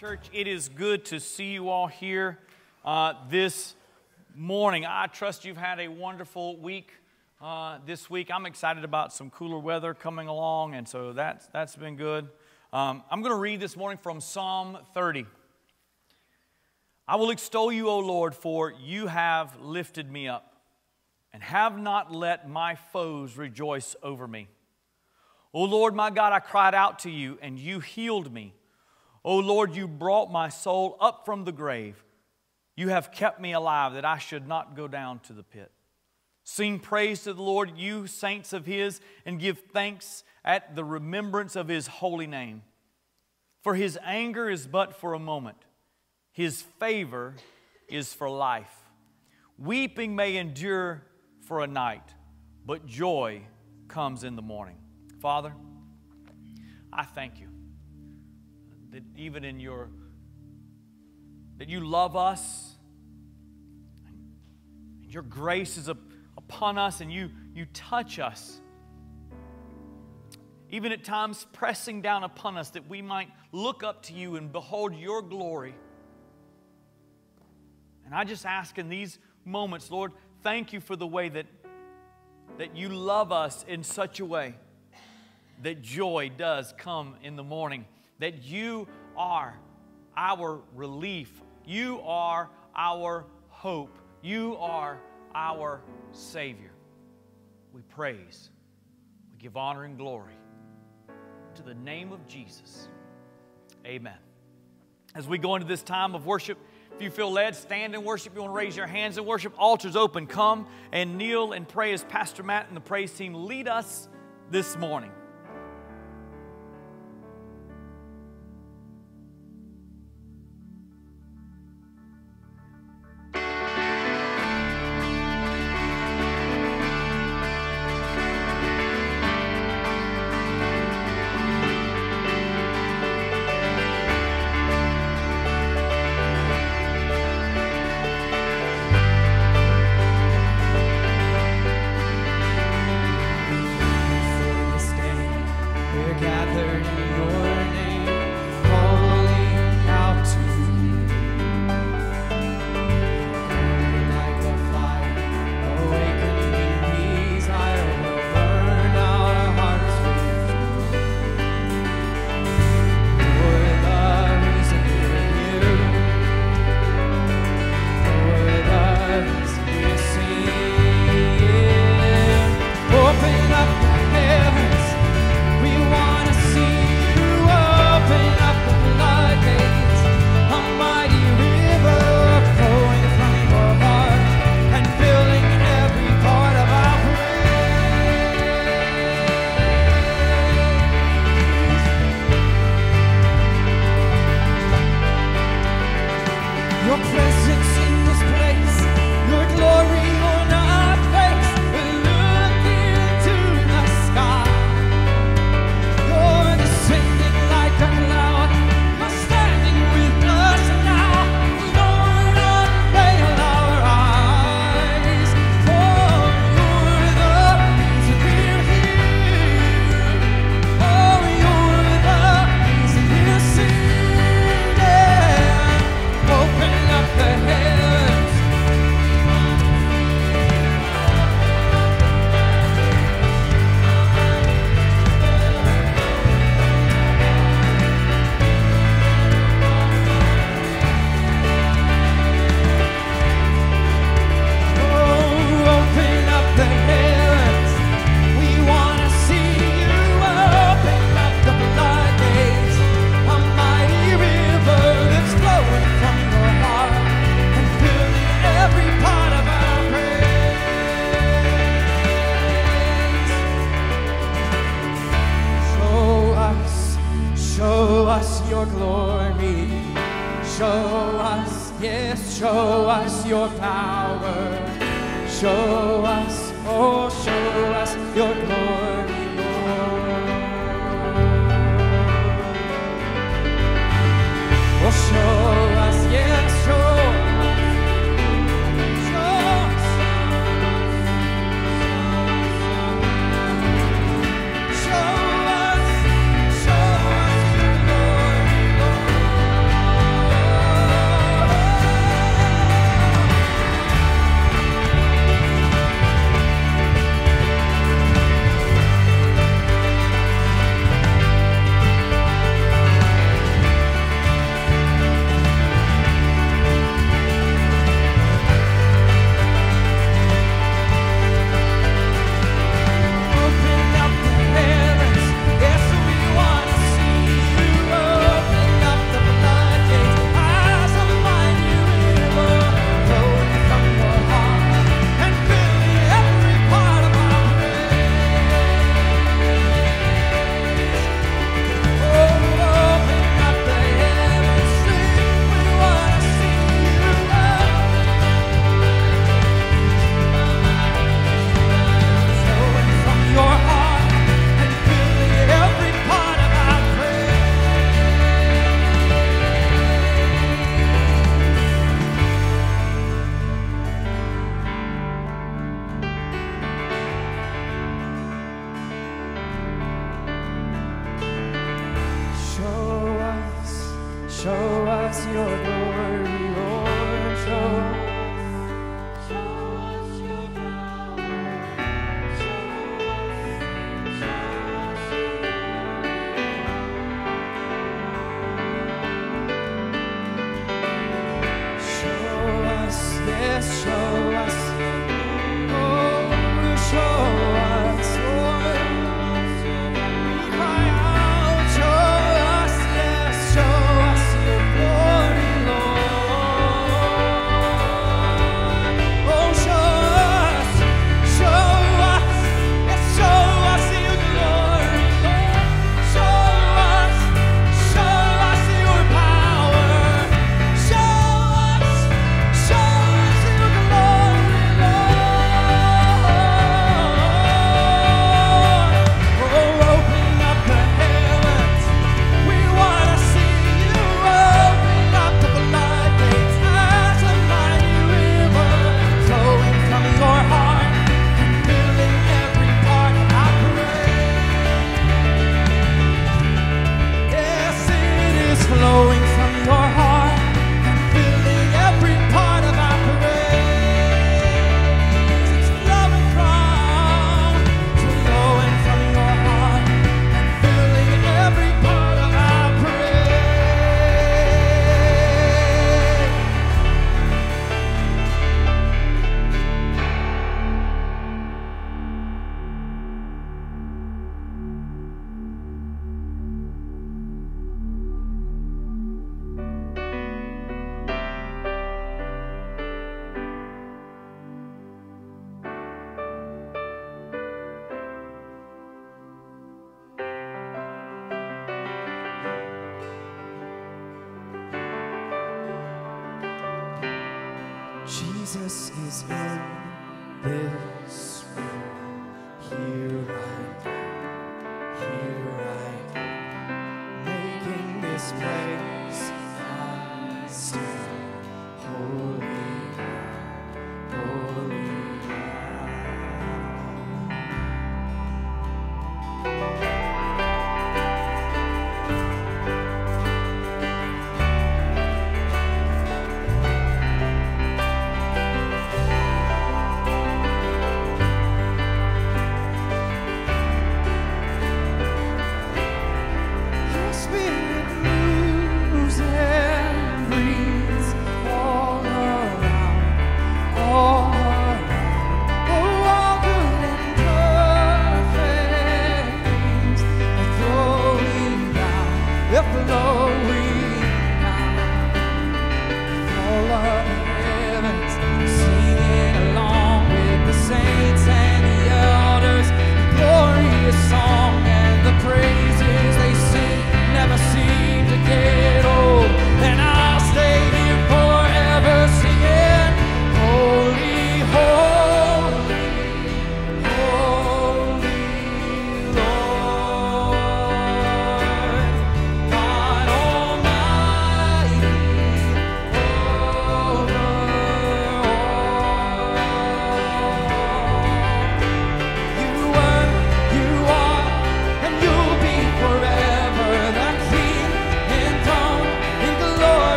Church, it is good to see you all here this morning. I trust you've had a wonderful week this week. I'm excited about some cooler weather coming along, and so that's been good. I'm going to read this morning from Psalm 30. I will extol you, O Lord, for you have lifted me up, and have not let my foes rejoice over me. O Lord, my God, I cried out to you, and you healed me. O Lord, you brought my soul up from the grave. You have kept me alive, that I should not go down to the pit. Sing praise to the Lord, you saints of His, and give thanks at the remembrance of His holy name. For His anger is but for a moment. His favor is for life. Weeping may endure for a night, but joy comes in the morning. Father, I thank you that even in that you love us, and your grace is upon us, and you touch us, even at times pressing down upon us, that we might look up to you and behold your glory. And I just ask in these moments, Lord, thank you for the way that you love us in such a way that joy does come in the morning, that you are our relief, you are our hope, you are our Savior. We praise, we give honor and glory to the name of Jesus. Amen. As we go into this time of worship, if you feel led, stand and worship. You want to raise your hands and worship. Altars open. Come and kneel and pray as Pastor Matt and the praise team lead us this morning. Jesus is in this room. Here I am, here I am, making this place my stand. Holy ground, holy Your spirit moves and breathes.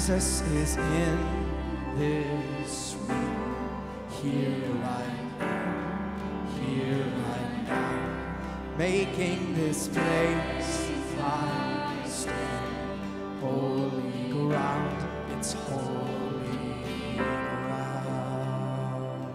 Jesus is in this room, here right now, making this place my stand. Holy ground, it's holy ground.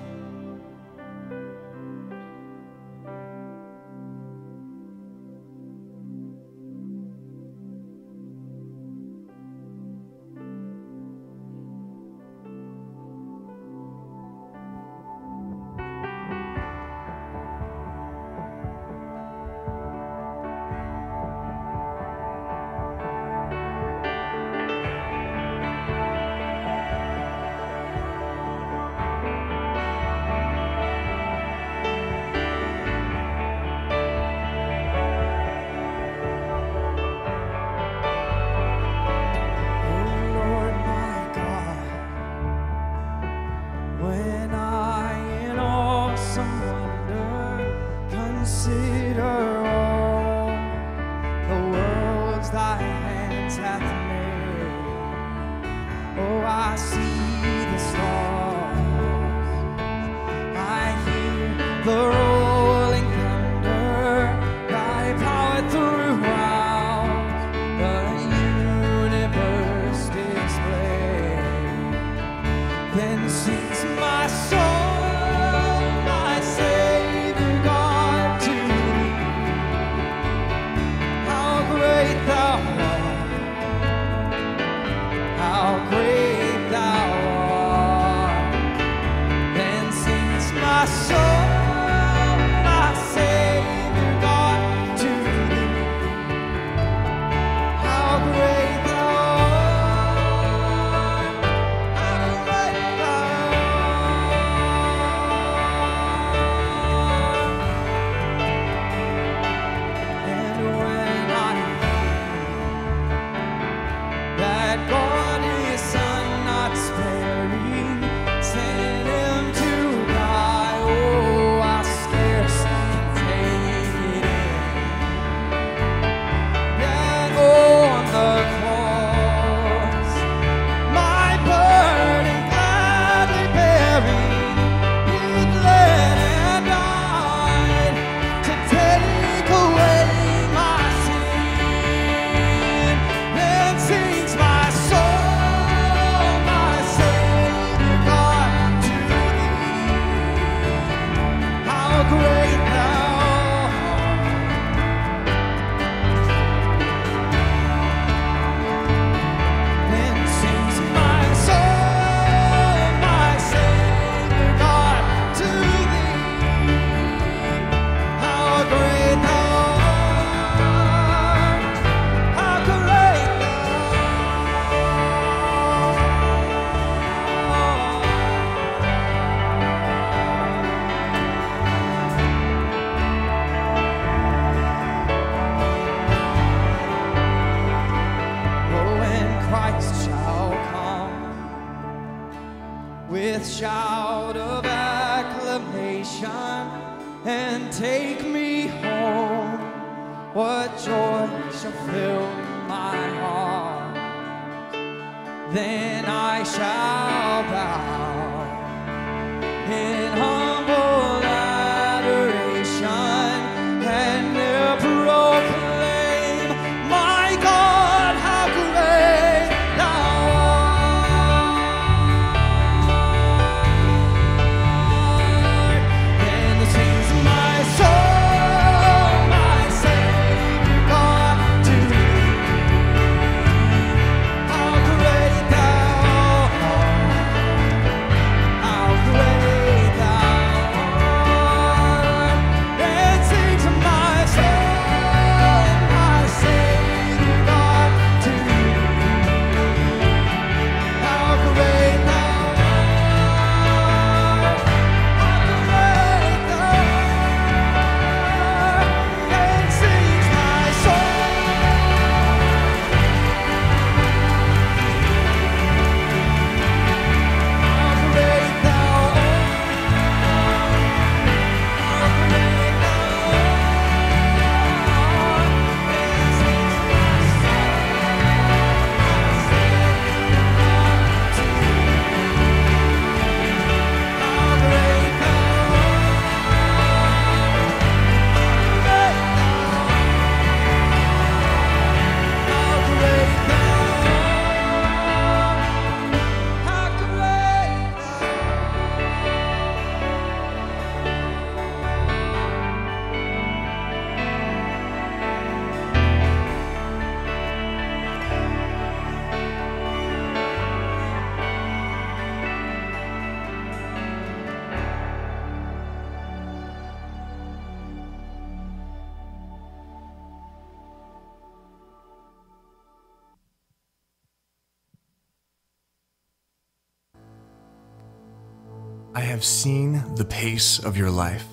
With shout of acclamation and take me home, what joy shall fill my heart? Then I shall bow in humble adoration and will proclaim, my God, how great thou art. Then sings my soul, my Savior God, to thee. How great thou art, how great thou I have seen the pace of your life,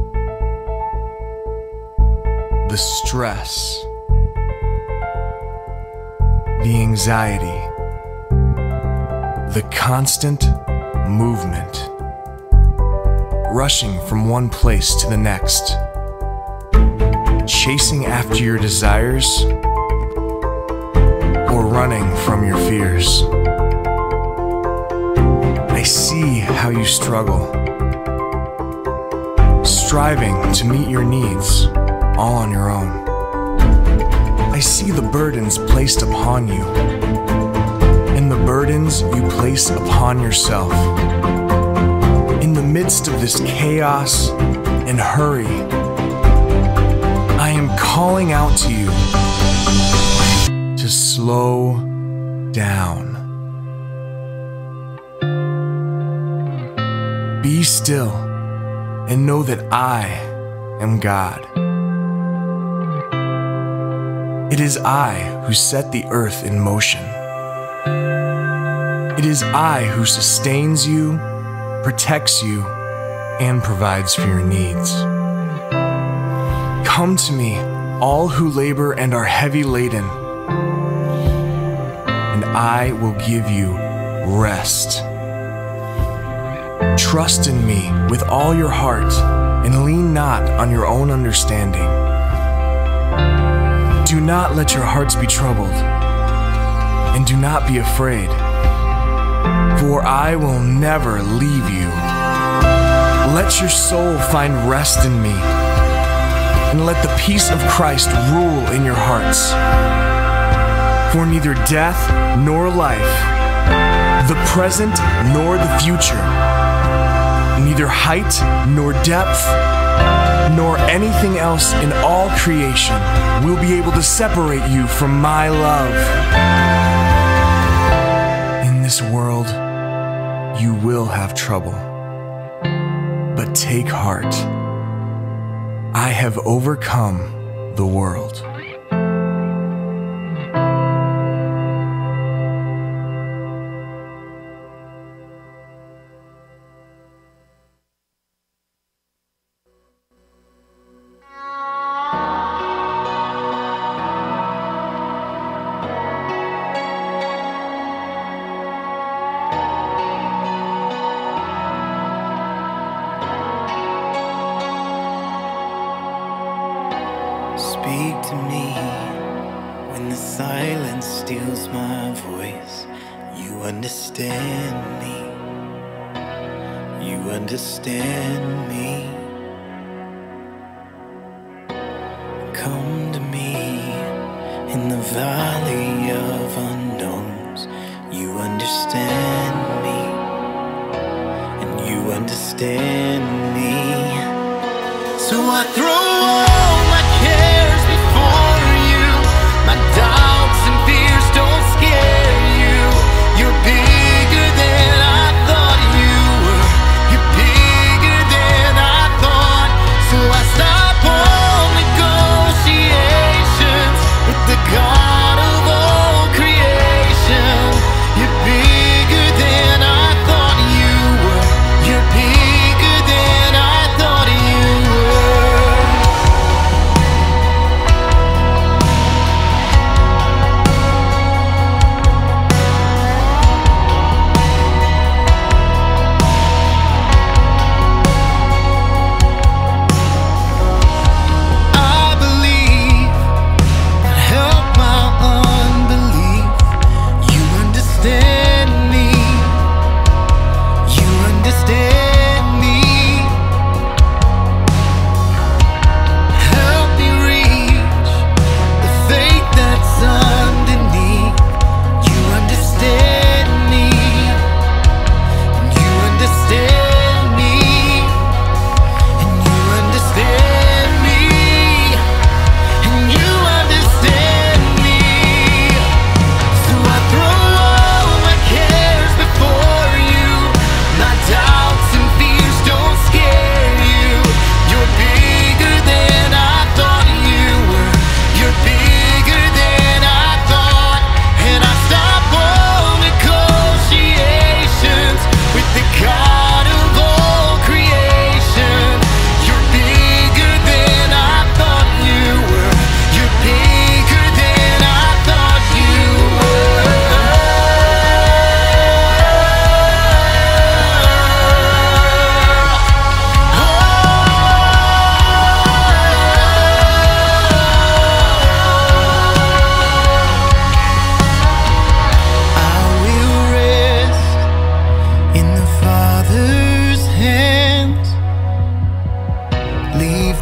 the stress, the anxiety, the constant movement, rushing from one place to the next, chasing after your desires, or running from your fears. I see how you struggle, striving to meet your needs all on your own. I see the burdens placed upon you and the burdens you place upon yourself. In the midst of this chaos and hurry, I am calling out to you to slow down. Be still and know that I am God. It is I who set the earth in motion. It is I who sustains you, protects you, and provides for your needs. Come to me, all who labor and are heavy laden, and I will give you rest. Trust in me with all your heart and lean not on your own understanding. Do not let your hearts be troubled, and do not be afraid, for I will never leave you. Let your soul find rest in me, and let the peace of Christ rule in your hearts. For neither death nor life, the present nor the future, neither height nor depth, nor anything else in all creation will be able to separate you from my love. In this world, you will have trouble, but take heart. I have overcome the world. Speak to me when the silence steals my voice. You understand me. You understand me. Come to me in the valley of unknowns. You understand me, and you understand me. So I throw all my cares before you. My doubts and fears don't scare you. You're bigger than I thought you were. You're bigger than I thought. So I stop all negotiations with the God of all creation. You're bigger than I thought you were. You're bigger than I thought you were.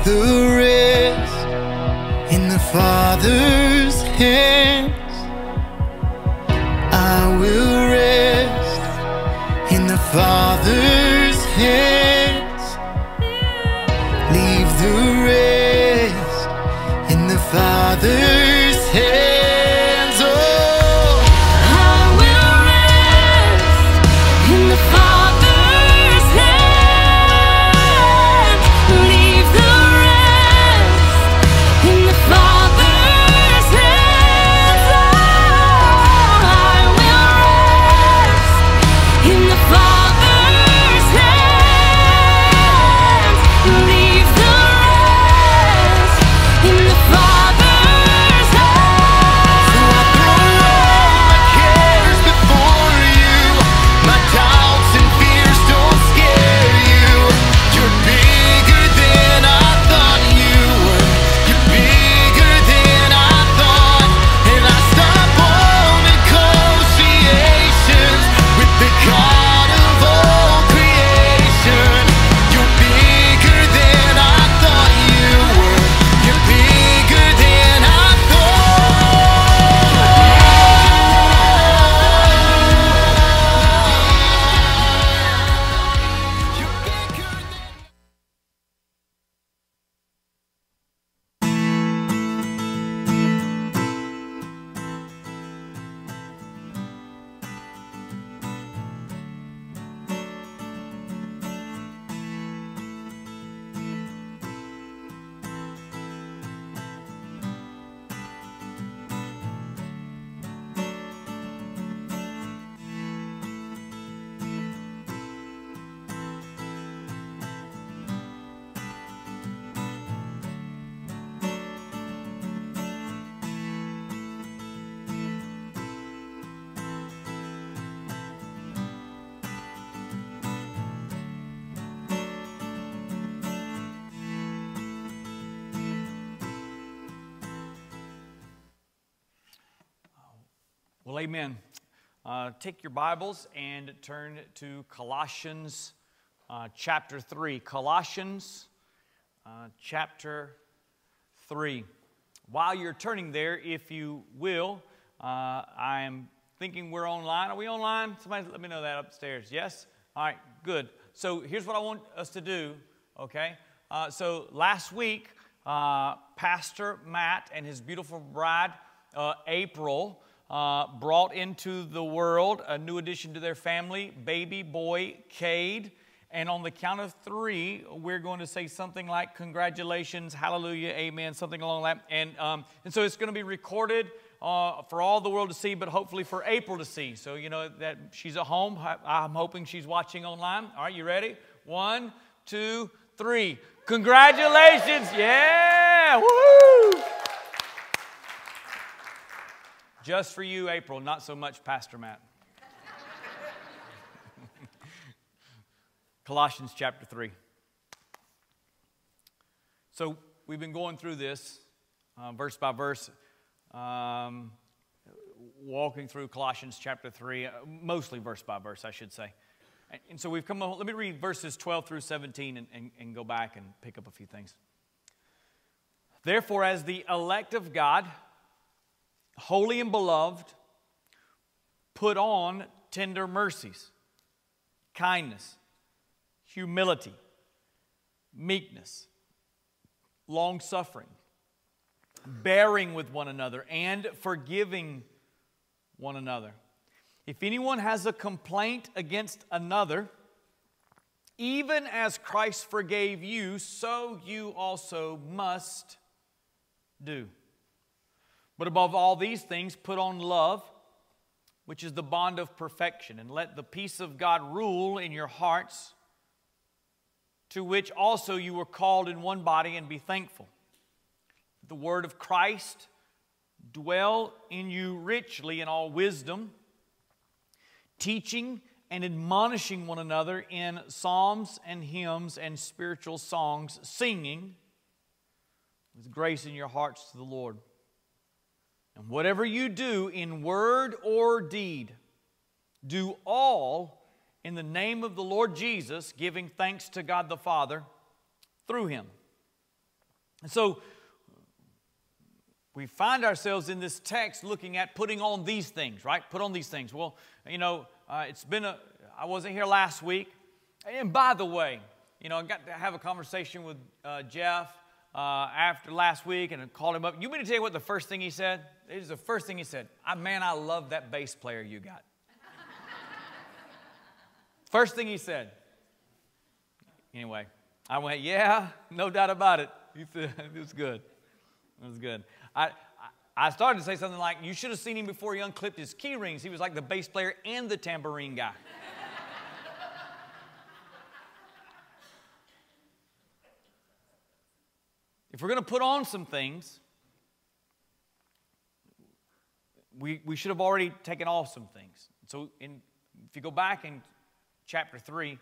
the rest in the Father's hands. I will rest in the Father's hands. Leave the rest in the Father's hands. Oh, I will rest in the Father's hands. Leave the rest in the Father's hands. Oh, I will rest in the Father's hands. Leave the rest in the Father's hands. so I throw all my cares before you. My doubts and fears don't scare you. You're bigger than I thought you were. You're bigger than I thought. And I stop all negotiations with the God of all creation. You're bigger than I thought you were. You're bigger than I thought. You're bigger than Well, amen. Take your Bibles and turn to Colossians chapter 3. Colossians chapter 3. While you're turning there, if you will, I am thinking we're online. Are we online? Somebody let me know that upstairs. Yes? All right, good. So here's what I want us to do, okay? So last week, Pastor Matt and his beautiful bride, April, brought into the world a new addition to their family, baby boy Cade. And on the count of 3, we're going to say something like congratulations, hallelujah, amen, something along that. And so it's going to be recorded for all the world to see, but hopefully for April to see. So, you know, that she's at home. I'm hoping she's watching online. All right, you ready? 1, 2, 3. Congratulations. Yeah. Woo! Just for you, April, not so much Pastor Matt. Colossians chapter 3. So we've been going through this verse by verse, walking through Colossians chapter 3, mostly verse by verse, I should say. And so we've come, let me read verses 12 through 17 and go back and pick up a few things. Therefore, as the elect of God, holy and beloved, put on tender mercies, kindness, humility, meekness, long-suffering, bearing with one another, and forgiving one another. If anyone has a complaint against another, even as Christ forgave you, so you also must do. But above all these things, put on love, which is the bond of perfection, and let the peace of God rule in your hearts, to which also you were called in one body, and be thankful. The word of Christ dwell in you richly in all wisdom, teaching and admonishing one another in psalms and hymns and spiritual songs, singing with grace in your hearts to the Lord. And whatever you do in word or deed, do all in the name of the Lord Jesus, giving thanks to God the Father through Him. And so we find ourselves in this text looking at putting on these things, right? Put on these things. Well, you know, I wasn't here last week. And by the way, you know, I got to have a conversation with Jeff after last week, and I called him up. You want me to tell you what the first thing he said? It was the first thing he said. Man, I love that bass player you got. First thing he said. Anyway, I went, yeah, no doubt about it. He said, it was good. It was good. I started to say something like, you should have seen him before he unclipped his key rings. He was like the bass player and the tambourine guy. If we're going to put on some things, we should have already taken off some things. So if you go back in chapter 3,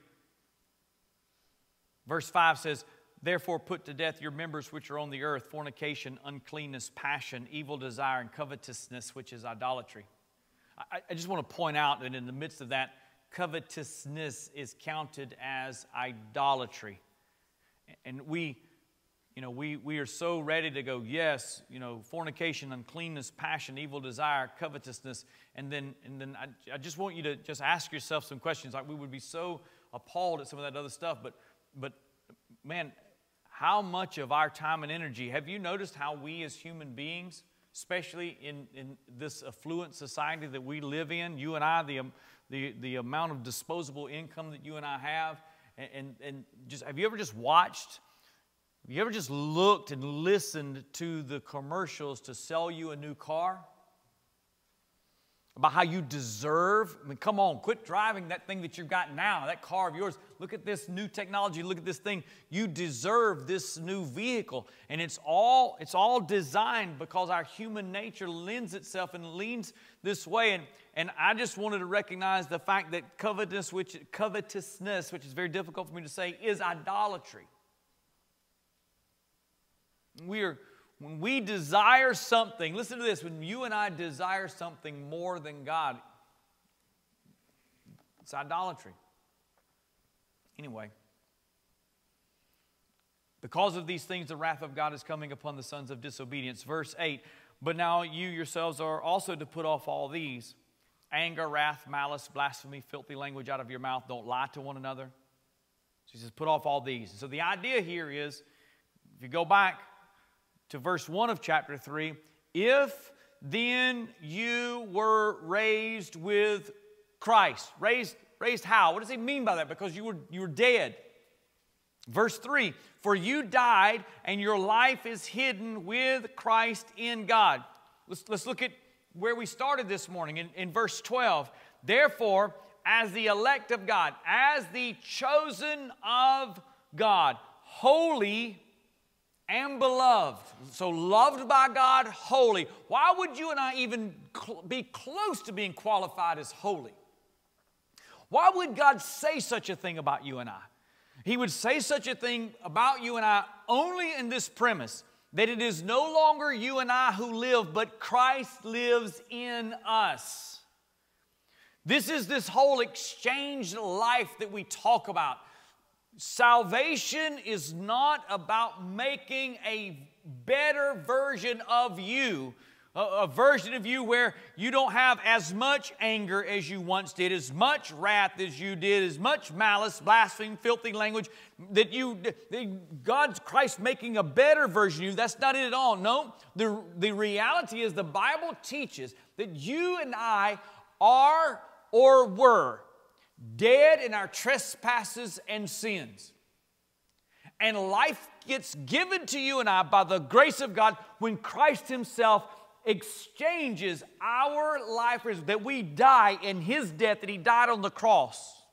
verse 5 says, therefore put to death your members which are on the earth, fornication, uncleanness, passion, evil desire, and covetousness, which is idolatry. I just want to point out that in the midst of that, covetousness is counted as idolatry. And we are so ready to go, yes, you know, fornication, uncleanness, passion, evil desire, covetousness. And then I just want you to just ask yourself some questions. Like, we would be so appalled at some of that other stuff, but man, how much of our time and energy, have you noticed how we as human beings, especially in this affluent society that we live in, you and I, the amount of disposable income that you and I have, and just, have you ever just watched, have you ever just looked and listened to the commercials to sell you a new car? About how you deserve, I mean, come on, quit driving that thing that you've got now, that car of yours. Look at this new technology, look at this thing. You deserve this new vehicle. And it's all designed because our human nature lends itself and leans this way. And I just wanted to recognize the fact that covetousness, which is very difficult for me to say, is idolatry. When we desire something, listen to this, when you and I desire something more than God, it's idolatry. Anyway, because of these things, the wrath of God is coming upon the sons of disobedience. Verse 8, but now you yourselves are also to put off all these: anger, wrath, malice, blasphemy, filthy language out of your mouth. Don't lie to one another. So he says, put off all these. So the idea here is, if you go back to verse 1 of chapter 3, if then you were raised with Christ. Raised how? What does he mean by that? Because you were dead. Verse 3, for you died and your life is hidden with Christ in God. Let's look at where we started this morning in verse 12. Therefore, as the elect of God, as the chosen of God, holy and beloved. So loved by God, holy. Why would you and I even be close to being qualified as holy? Why would God say such a thing about you and I? He would say such a thing about you and I only in this premise, that it is no longer you and I who live, but Christ lives in us. This is this whole exchanged life that we talk about. Salvation is not about making a better version of you, a version of you where you don't have as much anger as you once did, as much wrath as you did, as much malice, blasphemy, filthy language, God's Christ making a better version of you. That's not it at all. No, the reality is the Bible teaches that you and I are or were dead in our trespasses and sins. And life gets given to you and I by the grace of God when Christ himself exchanges our life, that we die in his death, that he died on the cross.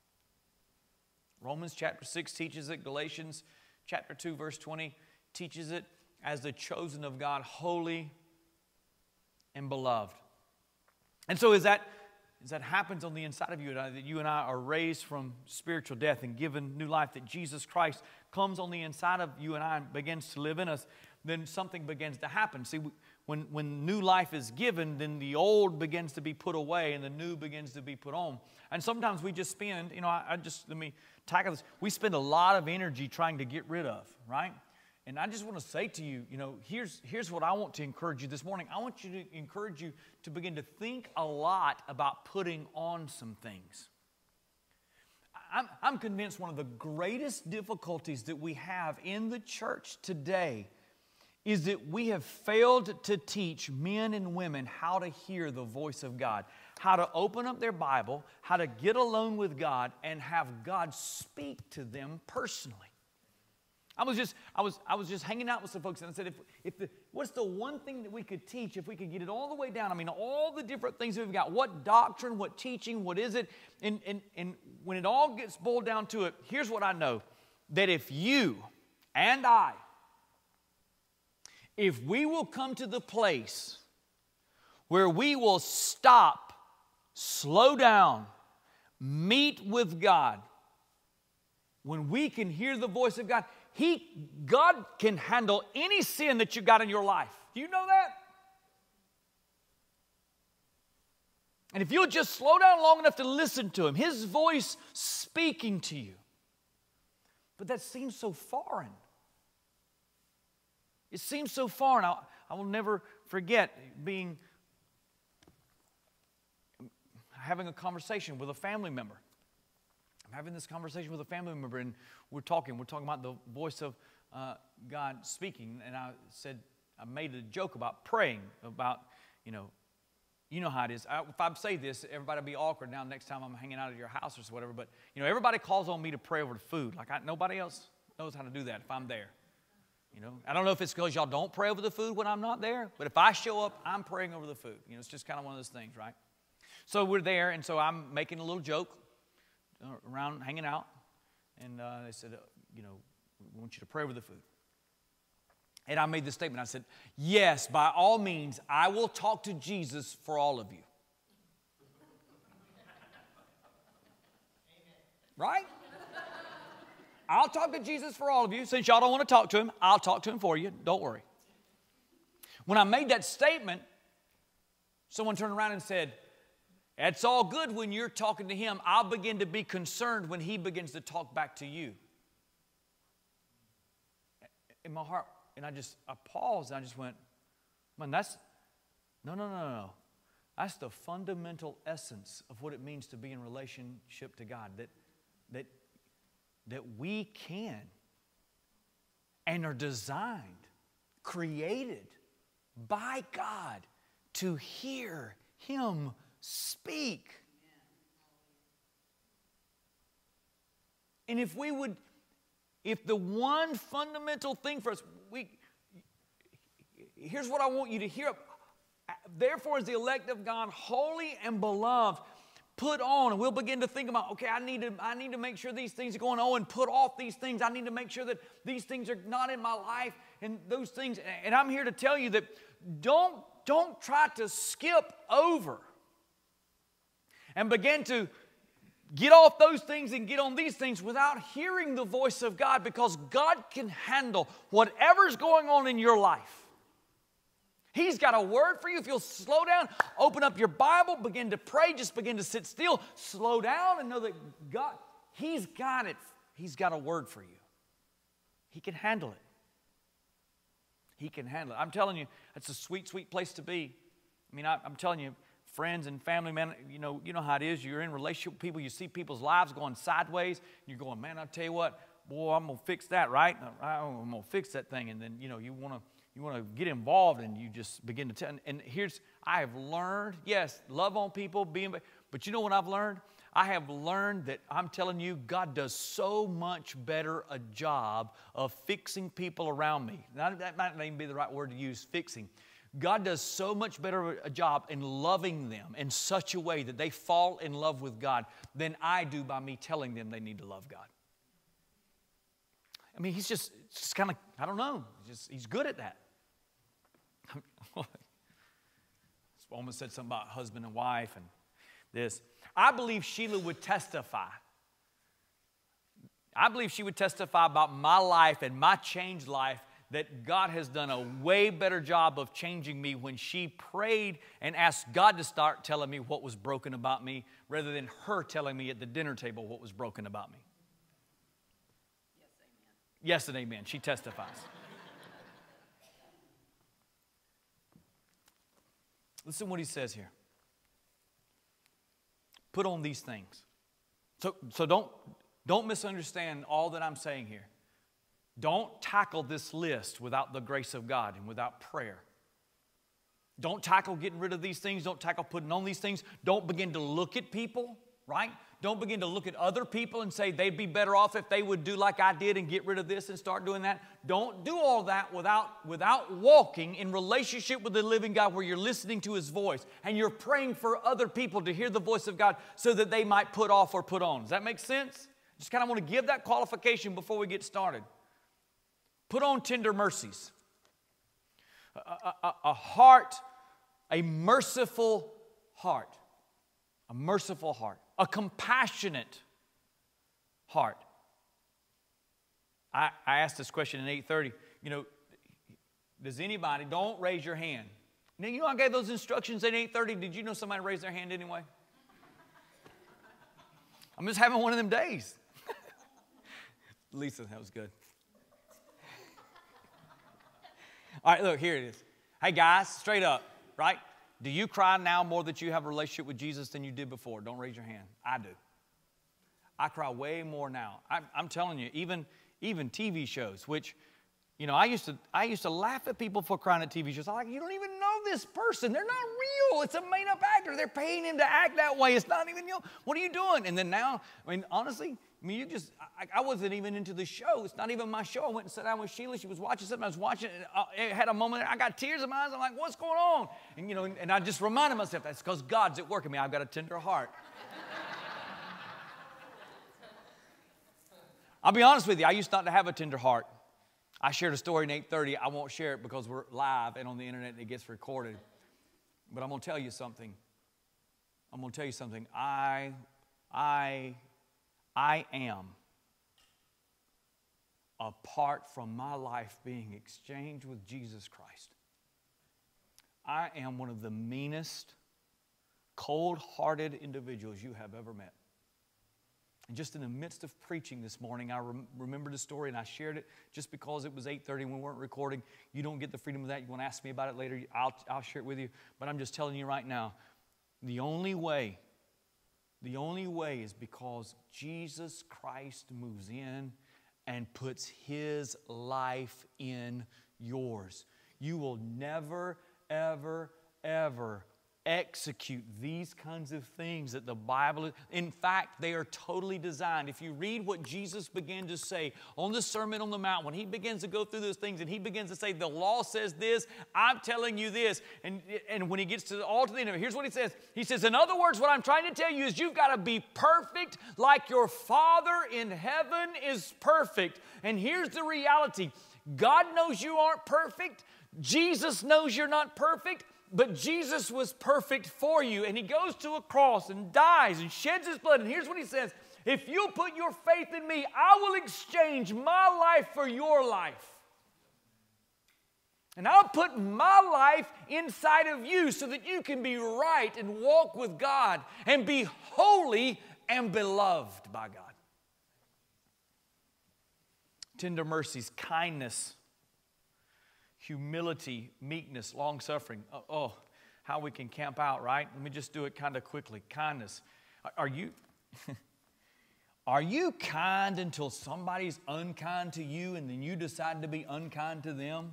Romans chapter 6 teaches it. Galatians chapter 2 verse 20 teaches it, as the chosen of God, holy and beloved. And so as that happens on the inside of you and I, that you and I are raised from spiritual death and given new life, that Jesus Christ comes on the inside of you and I and begins to live in us, then something begins to happen. See, when new life is given, then the old begins to be put away and the new begins to be put on. And sometimes we just spend, let me tackle this. We spend a lot of energy trying to get rid of, right? And I just want to say to you, here's what I want to encourage you this morning. I want you to encourage you to begin to think a lot about putting on some things. I'm convinced one of the greatest difficulties that we have in the church today is that we have failed to teach men and women how to hear the voice of God, how to open up their Bible, how to get alone with God, and have God speak to them personally. I was just hanging out with some folks, and I said, what's the one thing that we could teach if we could get it all the way down? I mean, all the different things that we've got. What doctrine, what teaching, what is it? And when it all gets boiled down to it, here's what I know. That if you and I, if we will come to the place where we will stop, slow down, meet with God, when we can hear the voice of God, God can handle any sin that you got in your life. Do you know that? And if you'll just slow down long enough to listen to Him, His voice speaking to you. But that seems so foreign. It seems so foreign. I will never forget having a conversation with a family member. I'm having this conversation with a family member, and we're talking about the voice of God speaking. And I made a joke about praying, about, you know how it is. If I say this, everybody will be awkward now next time I'm hanging out at your house or whatever. But, everybody calls on me to pray over the food. Nobody else knows how to do that if I'm there. I don't know if it's because y'all don't pray over the food when I'm not there, but if I show up, I'm praying over the food. It's just kind of one of those things, right? So we're there, and so I'm making a little joke around hanging out, and they said, we want you to pray over the food. And I made this statement. I said, yes, by all means, I will talk to Jesus for all of you. Right? I'll talk to Jesus for all of you. Since y'all don't want to talk to Him, I'll talk to Him for you. Don't worry. When I made that statement, someone turned around and said, it's all good when you're talking to Him. I'll begin to be concerned when He begins to talk back to you. In my heart, and I paused and I just went, man, no. That's the fundamental essence of what it means to be in relationship to God. That we can and are designed, created by God to hear Him speak. And if the one fundamental thing for us, here's what I want you to hear. Therefore, as the elect of God, holy and beloved, put on, and we'll begin to think about, okay, I need to make sure these things are going on and put off these things. I need to make sure that these things are not in my life and those things. And I'm here to tell you that don't try to skip over and begin to get off those things and get on these things without hearing the voice of God, because God can handle whatever's going on in your life. He's got a word for you. If you'll slow down, open up your Bible, begin to pray, just begin to sit still, slow down and know that God, He's got it. He's got a word for you. He can handle it. He can handle it. I'm telling you, it's a sweet, sweet place to be. I mean, I'm telling you, friends and family, man, you know how it is. You're in relationship with people. You see people's lives going sideways. And you're going, man, I'll tell you what, boy, I'm going to fix that, right? I'm going to fix that thing. And then, you want to get involved, and you just begin to tell. And I have learned, yes, love on people, but you know what I've learned? I have learned that, I'm telling you, God does so much better a job of fixing people around me. Now, that might not even be the right word to use, fixing. God does so much better a job in loving them in such a way that they fall in love with God than I do by me telling them they need to love God. I mean, he's just kind of, I don't know, he's good at that. This woman said something about husband and wife and this. I believe Sheila would testify. I believe she would testify about my life and my changed life, that God has done a way better job of changing me when she prayed and asked God to start telling me what was broken about me, rather than her telling me at the dinner table what was broken about me. Yes and amen. She testifies. Listen to what he says here. Put on these things. So don't misunderstand all that I'm saying here. Don't tackle this list without the grace of God and without prayer. Don't tackle getting rid of these things. Don't tackle putting on these things. Don't begin to look at people, right? Don't begin to look at other people and say they'd be better off if they would do like I did and get rid of this and start doing that. Don't do all that without walking in relationship with the living God, where you're listening to His voice and you're praying for other people to hear the voice of God so that they might put off or put on. Does that make sense? Just kind of want to give that qualification before we get started. Put on tender mercies. A heart, a merciful heart. A merciful heart. A compassionate heart. I asked this question in 8:30. Does anybody, don't raise your hand. Now, I gave those instructions at 8:30. Did you know somebody raised their hand anyway? I'm just having one of them days. Lisa, that was good. All right, look, here it is. Hey, guys, straight up, right? Do you cry now more that you have a relationship with Jesus than you did before? Don't raise your hand. I do. I cry way more now. I'm telling you, even TV shows, which, I used to laugh at people for crying at TV shows. I'm like, you don't even know this person. They're not real. It's a made-up actor. They're paying him to act that way. It's not even, what are you doing? And then now, honestly, I wasn't even into the show. It's not even my show. I went and sat down with Sheila. She was watching something. I was watching it. I had a moment. I got tears in my eyes. I'm like, what's going on? And, and I just reminded myself, that's because God's at work in me. I've got a tender heart. I'll be honest with you. I used not to have a tender heart. I shared a story in 8:30. I won't share it because we're live and on the internet and it gets recorded. But I'm going to tell you something. I am, apart from my life being exchanged with Jesus Christ, I am one of the meanest, cold-hearted individuals you have ever met. And just in the midst of preaching this morning, I remembered a story, and I shared it just because it was 8:30 and we weren't recording. You don't get the freedom of that. You want to ask me about it later, I'll share it with you. But I'm just telling you right now, the only way is because Jesus Christ moves in and puts His life in yours. You will never, ever, ever execute these kinds of things that the Bible, in fact, they are totally designed. If you read what Jesus began to say on the Sermon on the Mount, when He begins to go through those things and He begins to say, the law says this, I'm telling you this, and when He gets to the end of it, here's what He says. He says, in other words, what I'm trying to tell you is you've got to be perfect like your Father in heaven is perfect. And here's the reality. God knows you aren't perfect. Jesus knows you're not perfect. But Jesus was perfect for you, and He goes to a cross and dies and sheds His blood. And here's what He says, if you put your faith in me, I will exchange my life for your life. And I'll put my life inside of you so that you can be right and walk with God and be holy and beloved by God. Tender mercies, kindness, humility, meekness, long-suffering. Oh, how we can camp out, right? Let me just do it kind of quickly. Kindness. Are you kind until somebody's unkind to you and then you decide to be unkind to them?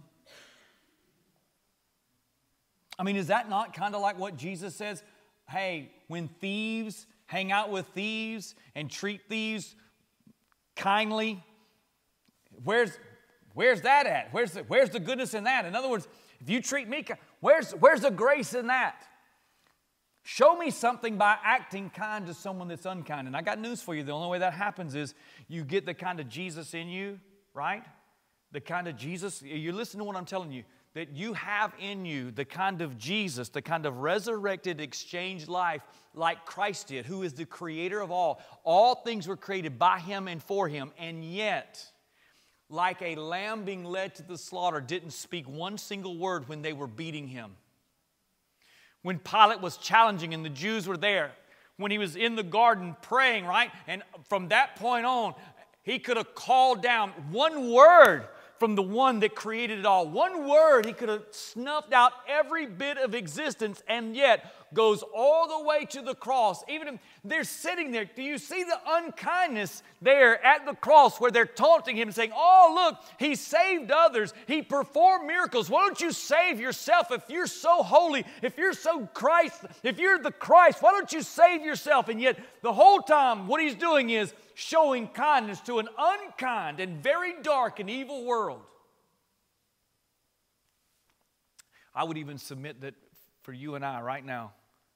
Is that not kind of like what Jesus says? Hey, when thieves hang out with thieves and treat thieves kindly, where's that at? Where's the goodness in that? In other words, if you treat me, where's the grace in that? Show me something by acting kind to someone that's unkind. And I got news for you. The only way that happens is you get the kind of Jesus in you, right? The kind of Jesus. You listen to what I'm telling you. That you have in you the kind of Jesus, the kind of resurrected, exchanged life like Christ did, who is the creator of all. All things were created by Him and for Him. And yet, like a lamb being led to the slaughter, didn't speak one single word when they were beating Him. When Pilate was challenging and the Jews were there. When He was in the garden praying, right? And from that point on, He could have called down one word from the one that created it all. One word, he could have snuffed out every bit of existence, and yet goes all the way to the cross. Even if they're sitting there, do you see the unkindness there at the cross where they're taunting him, saying, oh, look, he saved others. He performed miracles. Why don't you save yourself if you're so holy, if you're so Christ, if you're the Christ, why don't you save yourself? And yet the whole time what he's doing is showing kindness to an unkind and very dark and evil world. I would even submit that for you and I right now,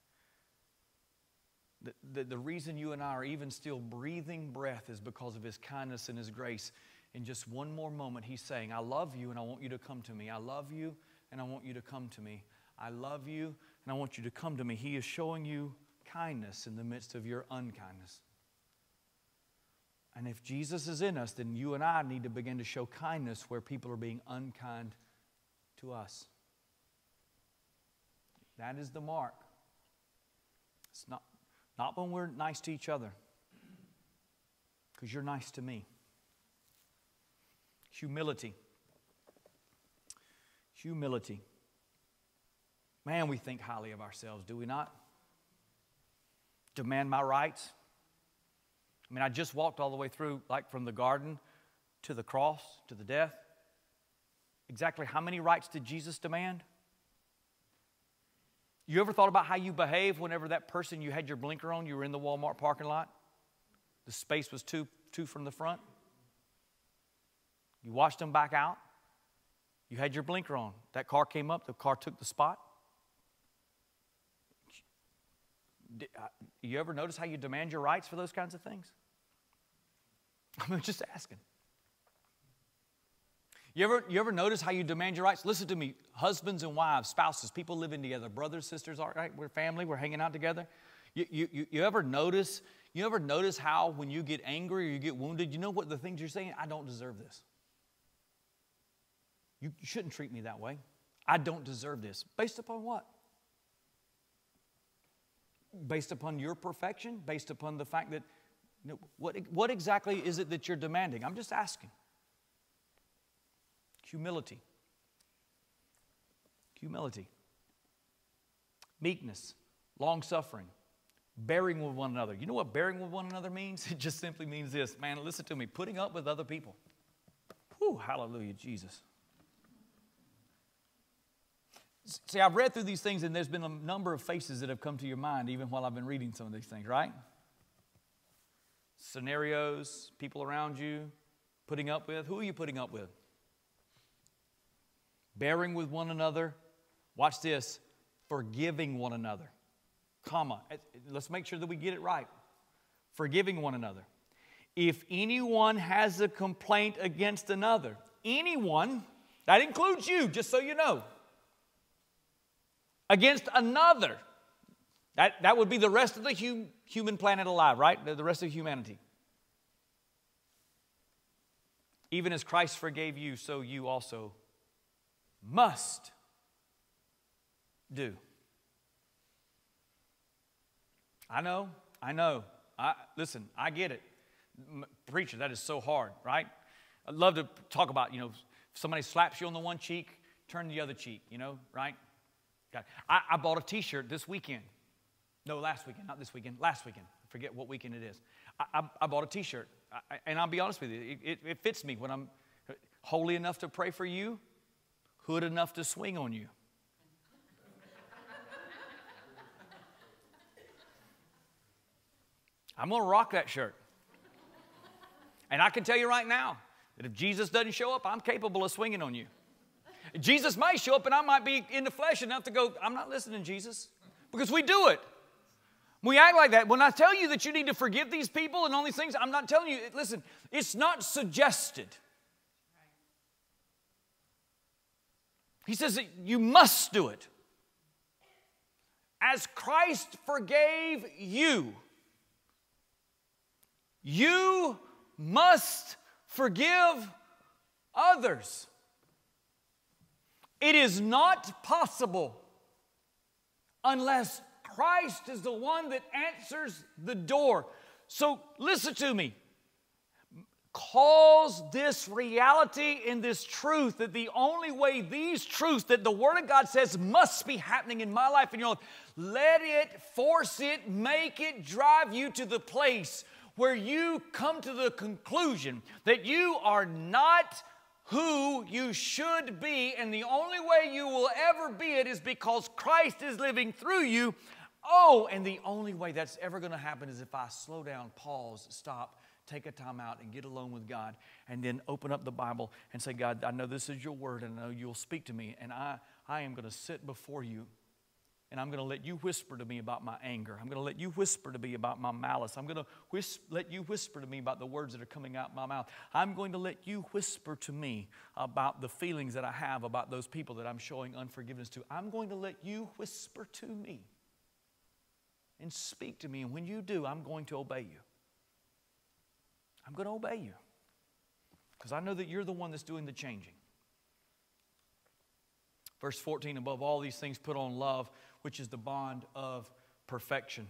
the reason you and I are even still breathing breath is because of his kindness and his grace. In just one more moment, he's saying, I love you and I want you to come to me. I love you and I want you to come to me. I love you and I want you to come to me. He is showing you kindness in the midst of your unkindness. And if Jesus is in us, then you and I need to begin to show kindness where people are being unkind to us. That is the mark. It's not when we're nice to each other, because you're nice to me. Humility. Humility. Man, we think highly of ourselves, do we not? Demand my rights. I mean, I just walked all the way through, like from the garden to the cross, to the death. Exactly how many rights did Jesus demand? You ever thought about how you behave whenever that person, you had your blinker on, you were in the Walmart parking lot? The space was two from the front. You watched them back out. You had your blinker on. That car came up, the car took the spot. You ever notice how you demand your rights for those kinds of things? I'm just asking. You ever notice how you demand your rights? Listen to me, husbands and wives, spouses, people living together, brothers, sisters, all right, we're family, we're hanging out together. You ever notice how when you get angry or you get wounded, you know what the things you're saying? I don't deserve this. You shouldn't treat me that way. I don't deserve this. Based upon what? Based upon your perfection? Based upon the fact that, you know, what exactly is it that you're demanding? I'm just asking. Humility. Humility. Meekness. Long-suffering. Bearing with one another. You know what bearing with one another means? It just simply means this. Man, listen to me. Putting up with other people. Whew, hallelujah, Jesus. See, I've read through these things and there's been a number of faces that have come to your mind even while I've been reading some of these things, right? Scenarios, people around you, putting up with. Who are you putting up with? Bearing with one another. Watch this. Forgiving one another. Comma. Let's make sure that we get it right. Forgiving one another. If anyone has a complaint against another, anyone, that includes you, just so you know, against another, that would be the rest of the human planet alive, right? The rest of humanity. Even as Christ forgave you, so you also must do. I know. Listen, I get it. Preacher, that is so hard, right? I'd love to talk about, if somebody slaps you on the one cheek, turn the other cheek, right? God. I bought a t-shirt this weekend. No, last weekend, not this weekend, last weekend. I forget what weekend it is. I bought a t-shirt, and I'll be honest with you, it fits me when I'm holy enough to pray for you, hood enough to swing on you. I'm going to rock that shirt. And I can tell you right now that if Jesus doesn't show up, I'm capable of swinging on you. Jesus might show up and I might be in the flesh enough to go, I'm not listening, Jesus. Because we do it. We act like that. When I tell you that you need to forgive these people and all these things, I'm not telling you, listen, it's not suggested. He says that you must do it. As Christ forgave you, you must forgive others. It is not possible unless Christ is the one that answers the door. So listen to me. calls this reality and this truth, that the only way these truths that the Word of God says must be happening in my life and your life, let it, force it, make it, drive you to the place where you come to the conclusion that you are not who you should be, and the only way you will ever be it is because Christ is living through you. Oh, and the only way that's ever going to happen is if I slow down, pause, stop, take a time out and get alone with God, and then open up the Bible and say, God, I know this is your word, and I know you'll speak to me, and I am going to sit before you, and I'm going to let you whisper to me about my anger. I'm going to let you whisper to me about my malice. I'm going to let you whisper to me about the words that are coming out my mouth. I'm going to let you whisper to me about the feelings that I have about those people that I'm showing unforgiveness to. I'm going to let you whisper to me and speak to me, and when you do, I'm going to obey you. I'm going to obey you because I know that you're the one that's doing the changing. Verse 14, above all these things put on love, which is the bond of perfection.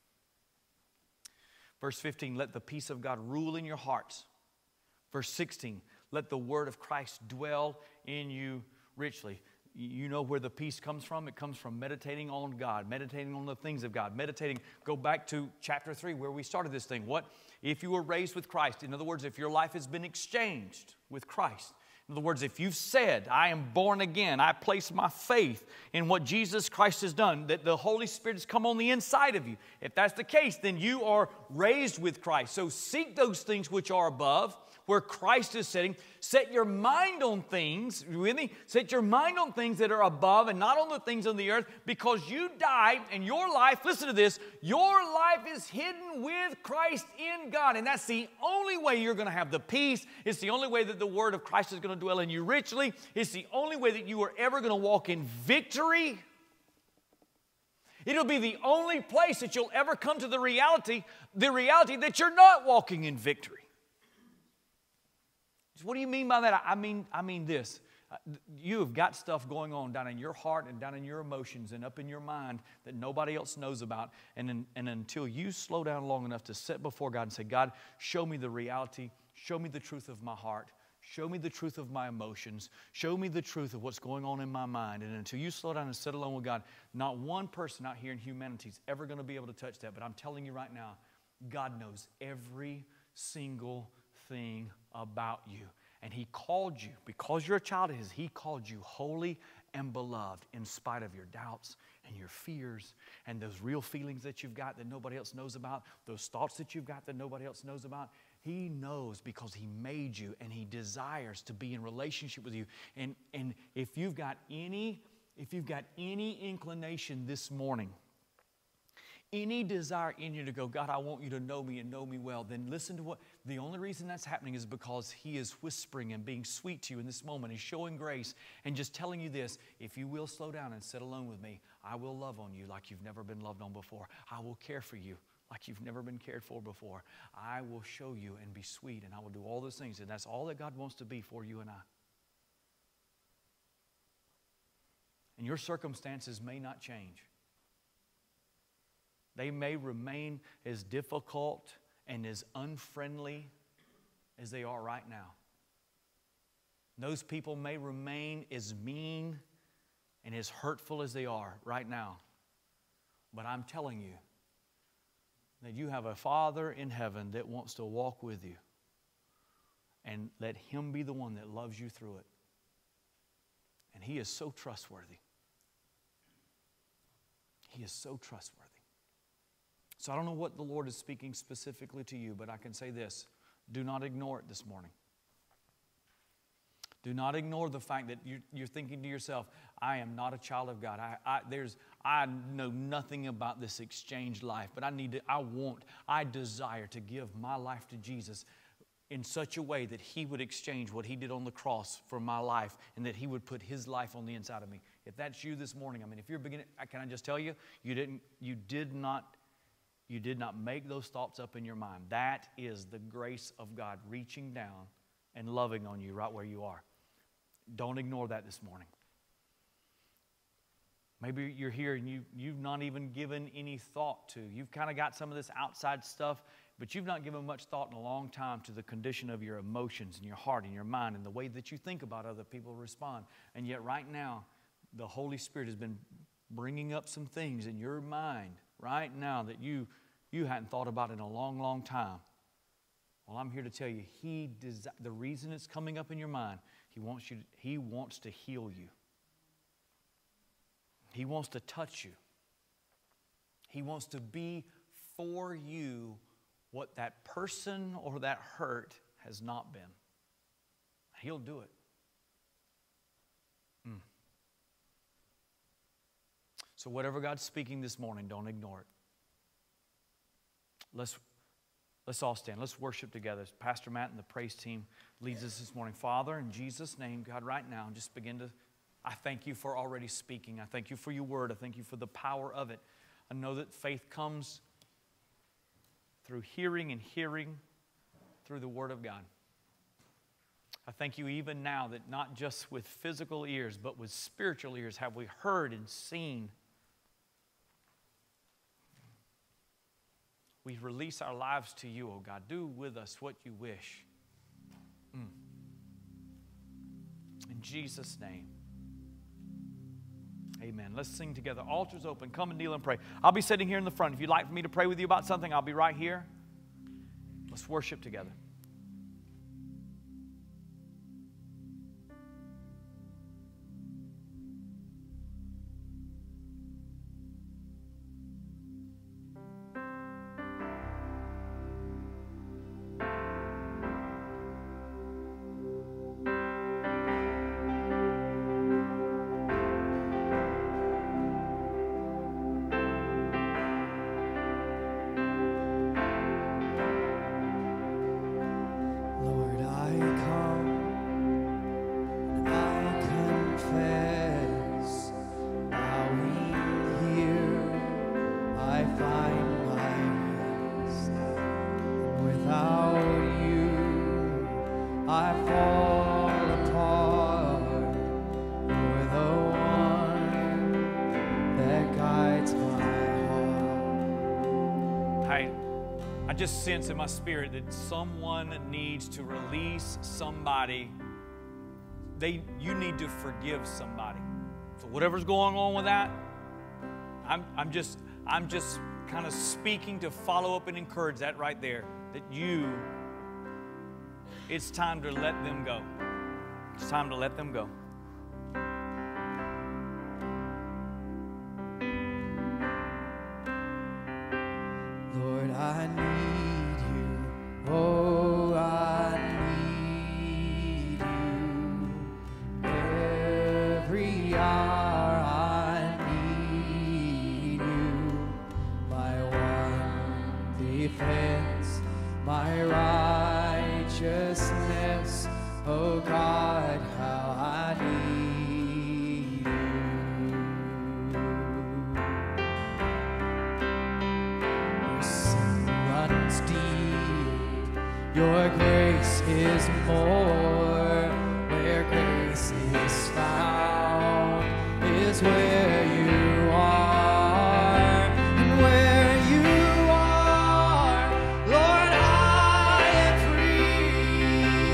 Verse 15, let the peace of God rule in your hearts. Verse 16, let the word of Christ dwell in you richly. You know where the peace comes from? It comes from meditating on God, meditating on the things of God, meditating. Go back to chapter 3 where we started this thing. What if you were raised with Christ? In other words, if your life has been exchanged with Christ. In other words, if you've said, I am born again, I place my faith in what Jesus Christ has done, that the Holy Spirit has come on the inside of you. If that's the case, then you are raised with Christ. So seek those things which are above, where Christ is sitting. Set your mind on things, you with me? Set your mind on things that are above and not on the things on the earth, because you died and your life, listen to this, your life is hidden with Christ in God. And that's the only way you're going to have the peace. It's the only way that the word of Christ is going to dwell in you richly. It's the only way that you are ever going to walk in victory. It'll be the only place that you'll ever come to the reality that you're not walking in victory. What do you mean by that? I mean this. You have got stuff going on down in your heart and down in your emotions and up in your mind that nobody else knows about. And until you slow down long enough to sit before God and say, God, show me the reality. Show me the truth of my heart. Show me the truth of my emotions. Show me the truth of what's going on in my mind. And until you slow down and sit alone with God, not one person out here in humanity is ever going to be able to touch that. But I'm telling you right now, God knows every single thing about you. And He called you, because you're a child of His, He called you holy and beloved in spite of your doubts and your fears and those real feelings that you've got that nobody else knows about, those thoughts that you've got that nobody else knows about. He knows because He made you, and He desires to be in relationship with you. And if you've got any inclination this morning, any desire in you to go, God, I want you to know me and know me well, then listen to what, the only reason that's happening is because He is whispering and being sweet to you in this moment. He's showing grace and just telling you this, if you will slow down and sit alone with me, I will love on you like you've never been loved on before. I will care for you like you've never been cared for before. I will show you and be sweet, and I will do all those things, and that's all that God wants to be for you and I. And your circumstances may not change. They may remain as difficult and as unfriendly as they are right now. Those people may remain as mean and as hurtful as they are right now. But I'm telling you that you have a Father in heaven that wants to walk with you. And let Him be the one that loves you through it. And He is so trustworthy. He is so trustworthy. So I don't know what the Lord is speaking specifically to you, but I can say this. Do not ignore it this morning. Do not ignore the fact that you're thinking to yourself, I am not a child of God. I know nothing about this exchanged life, but I desire to give my life to Jesus in such a way that He would exchange what He did on the cross for my life, and that He would put His life on the inside of me. If that's you this morning, if you're beginning, can I just tell you, you did not make those thoughts up in your mind. That is the grace of God reaching down and loving on you right where you are. Don't ignore that this morning. Maybe you're here and you've not even given any thought to. You've kind of got some of this outside stuff But you've not given much thought in a long time to the condition of your emotions and your heart and your mind and the way that you think about other people respond. And yet right now, the Holy Spirit has been bringing up some things in your mind right now that you hadn't thought about in a long, long time. Well, I'm here to tell you, the reason it's coming up in your mind, He wants to heal you. He wants to touch you. He wants to be for you what that person or that hurt has not been. He'll do it. So whatever God's speaking this morning, don't ignore it. Let's all stand. Let's worship together. Pastor Matt and the praise team leads us this morning. Father, in Jesus' name, God, right now, just begin to, I thank you for already speaking. I thank you for your word. I thank you for the power of it. I know that faith comes through hearing and hearing through the word of God. I thank you even now that not just with physical ears, but with spiritual ears have we heard and seen. We release our lives to you, oh God. Do with us what you wish. In Jesus' name. Amen. Let's sing together. Altar's open. Come and kneel and pray. I'll be sitting here in the front. If you'd like for me to pray with you about something, I'll be right here. Let's worship together. Lord, I come and I confess, bowing here I find my rest. Without you, I fall apart. You're the one that guides my heart. I just sense in my spirit that someone needs to release somebody. You need to forgive somebody. So whatever's going on with that, I'm just kind of speaking to follow up and encourage that right there. That it's time to let them go. It's time to let them go. Lord, I need you. Oh, I need you. Every hour I need you. My one defense, my righteousness. Oh God, how I need you. Your sin runs deep, your grace is more. Where grace is found is where you are. And where you are, Lord, I am free.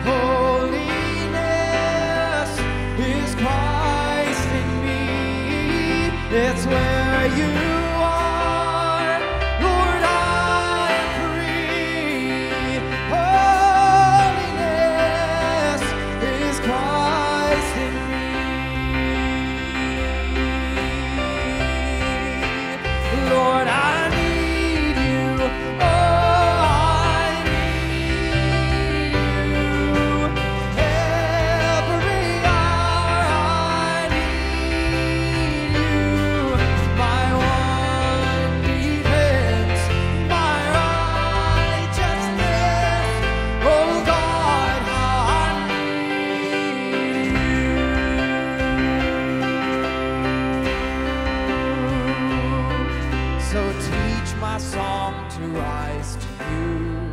Holiness is Christ in me. It's where you are, Lord, I am free. Holiness is Christ in me. Lord, I need you. Oh, I need you. Every hour I need you. My one defense, my righteousness. Oh God, how I need you. So teach my song to rise to you.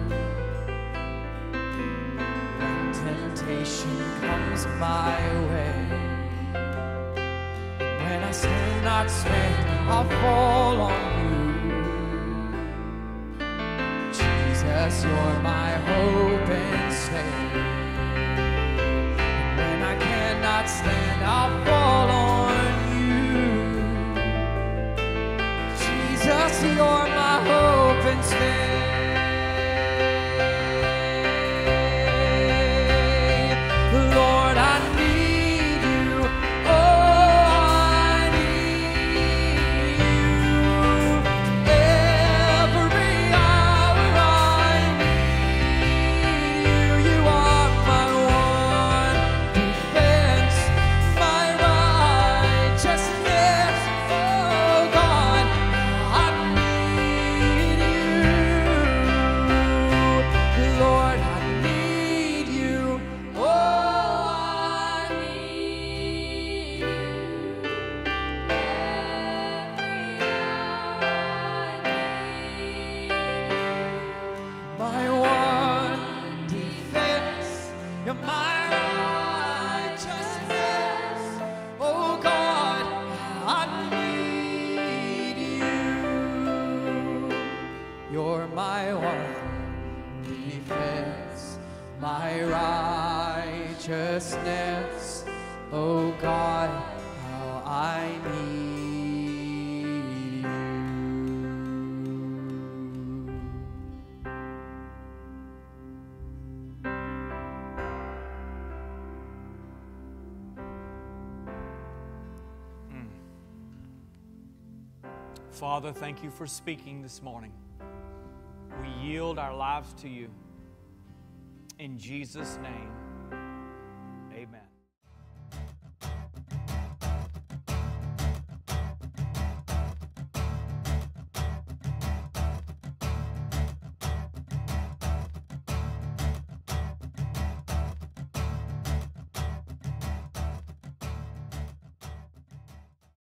When temptation comes my way, when I stand not stand, I'll fall on you. Jesus, you're my hope and stay. When I cannot stand, I'll fall on you. Jesus, you're my hope and stay. Lord, I need you. Oh, I need you. Every hour I need you. You are my one defense, my righteousness. Oh God, I need you. Lord, I need you. Oh, I need you. My one defense, you're my righteousness. Oh God, I need you. You're my one defense, my righteousness. Oh God, how I need you. Father, thank you for speaking this morning. We yield our lives to you. In Jesus' name.